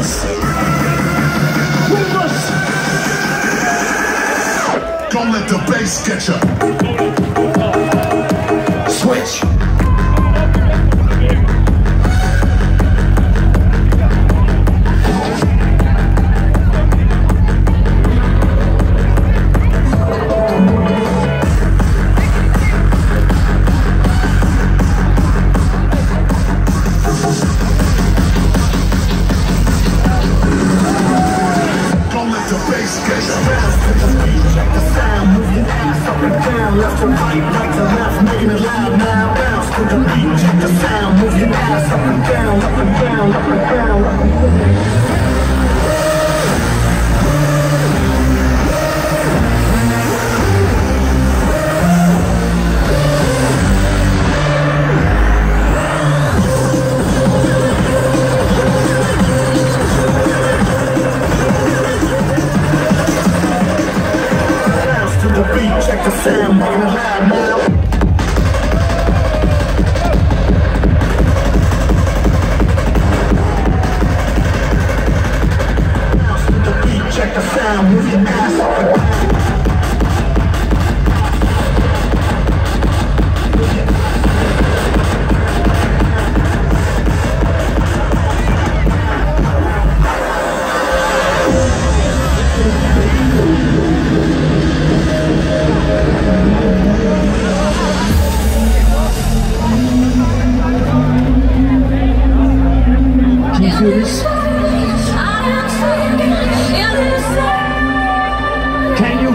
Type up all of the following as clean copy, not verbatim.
Rufus. Rufus. Don't let the bass get you. Switch. Left to right, right to left, making it loud now. Bounce to the beat, check the sound, move your ass up and down, up and down, up and down, up and check the sound, making it loud now. Bounce to the beat, check the sound, move your ass up and down. Can you feel this? Can you?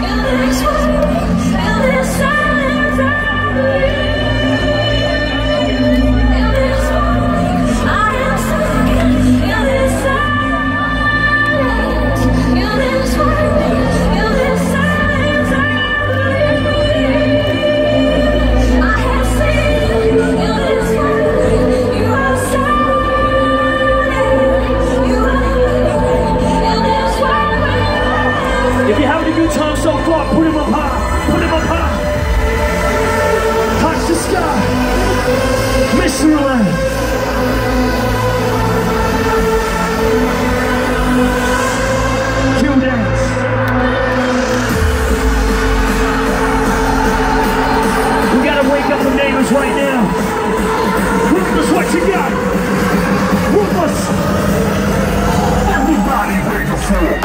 If you're having a good time so far, put him up high, put him up high. Touch the sky, Mysteryland. Q dance. We gotta wake up the neighbors right now. Rufus, what you got? Rufus. Everybody wake up.